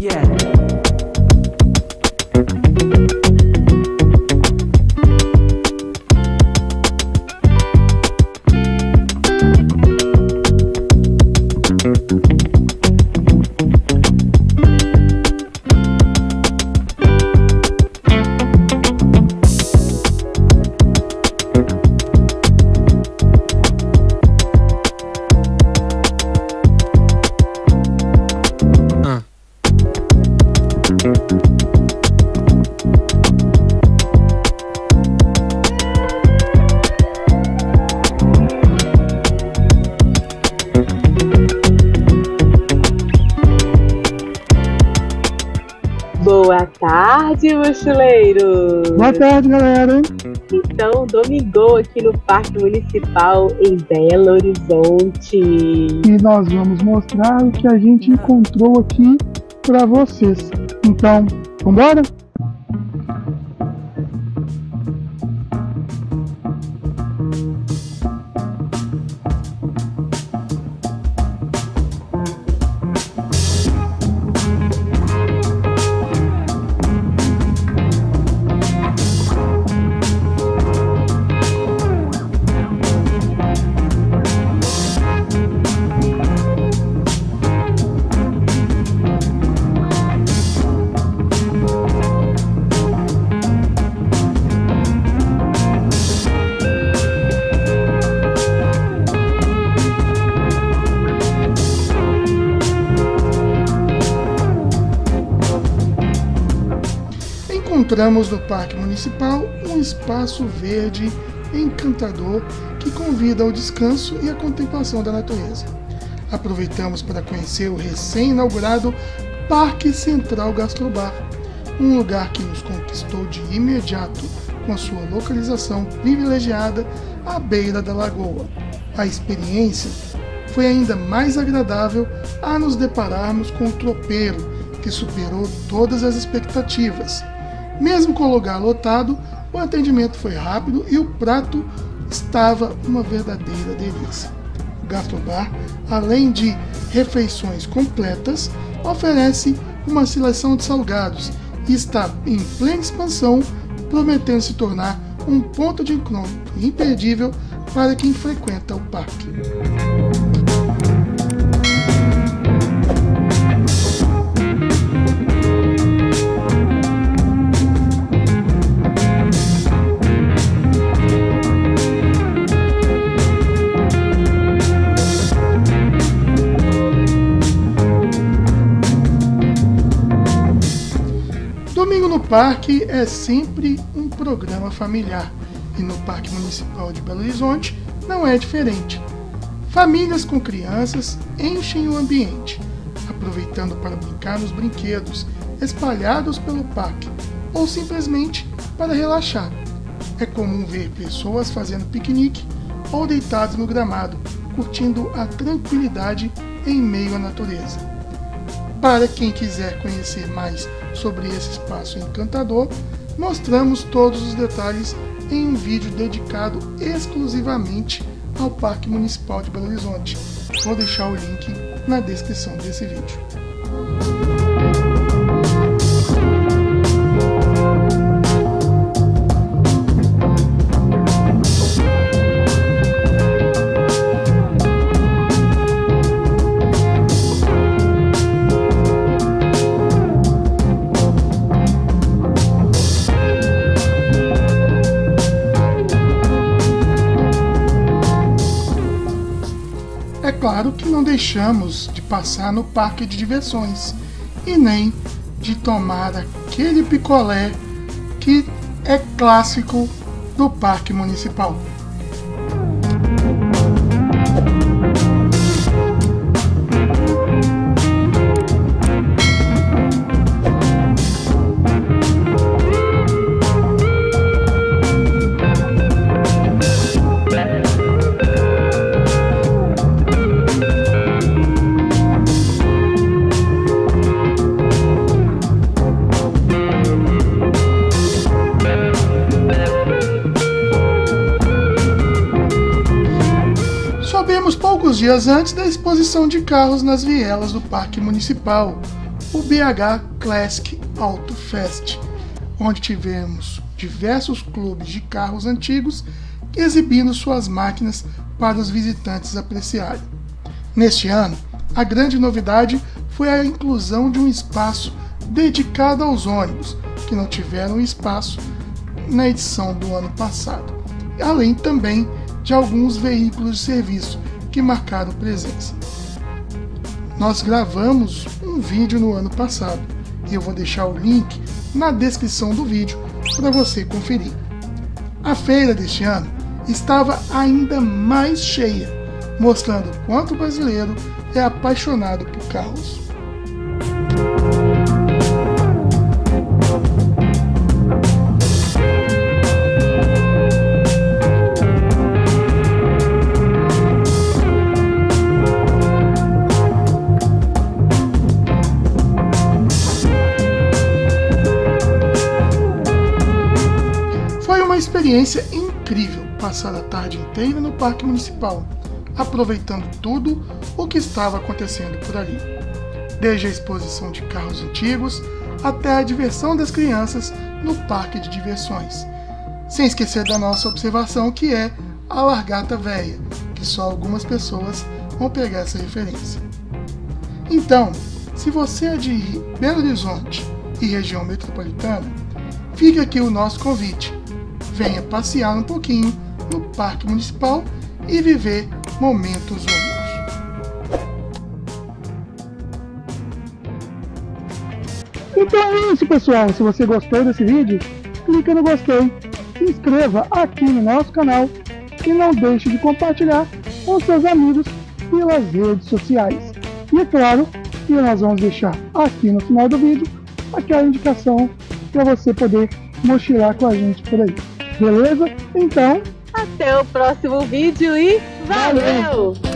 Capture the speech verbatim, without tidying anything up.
Yeah. Boa tarde, mochileiros! Boa tarde, galera! Então, domingou aqui no Parque Municipal em Belo Horizonte. E nós vamos mostrar o que a gente encontrou aqui para vocês. Então, vambora? Encontramos no Parque Municipal um espaço verde encantador que convida ao descanso e à contemplação da natureza. Aproveitamos para conhecer o recém-inaugurado Parque Central Gastrobar, um lugar que nos conquistou de imediato com a sua localização privilegiada à beira da lagoa. A experiência foi ainda mais agradável a nos depararmos com o tropeiro, que superou todas as expectativas. Mesmo com o lugar lotado, o atendimento foi rápido e o prato estava uma verdadeira delícia. O Gastrobar, além de refeições completas, oferece uma seleção de salgados e está em plena expansão, prometendo se tornar um ponto de encontro imperdível para quem frequenta o parque. Domingo no Parque é sempre um programa familiar e no Parque Municipal de Belo Horizonte não é diferente. Famílias com crianças enchem o ambiente, aproveitando para brincar nos brinquedos espalhados pelo parque ou simplesmente para relaxar. É comum ver pessoas fazendo piquenique ou deitados no gramado, curtindo a tranquilidade em meio à natureza. Para quem quiser conhecer mais sobre esse espaço encantador, mostramos todos os detalhes em um vídeo dedicado exclusivamente ao Parque Municipal de Belo Horizonte. Vou deixar o link na descrição desse vídeo. É claro que não deixamos de passar no parque de diversões e nem de tomar aquele picolé que é clássico do Parque Municipal. Soubemos poucos dias antes da exposição de carros nas vielas do Parque Municipal, o B H Classic Auto Fest, onde tivemos diversos clubes de carros antigos exibindo suas máquinas para os visitantes apreciarem. Neste ano, a grande novidade foi a inclusão de um espaço dedicado aos ônibus, que não tiveram espaço na edição do ano passado, além também de alguns veículos de serviço que marcaram presença. Nós gravamos um vídeo no ano passado e eu vou deixar o link na descrição do vídeo para você conferir. A feira deste ano estava ainda mais cheia, mostrando o quanto o brasileiro é apaixonado por carros. Uma experiência incrível passar a tarde inteira no Parque Municipal, aproveitando tudo o que estava acontecendo por ali, desde a exposição de carros antigos até a diversão das crianças no parque de diversões, sem esquecer da nossa observação, que é a Largata Véia, que só algumas pessoas vão pegar essa referência. Então, se você é de Belo Horizonte e região metropolitana, fica aqui o nosso convite. Venha passear um pouquinho no Parque Municipal e viver momentos únicos. Então é isso, pessoal. Se você gostou desse vídeo, clica no gostei, se inscreva aqui no nosso canal e não deixe de compartilhar com seus amigos pelas redes sociais. E é claro que nós vamos deixar aqui no final do vídeo aquela indicação para você poder mochilar com a gente por aí. Beleza? Então, até o próximo vídeo e valeu!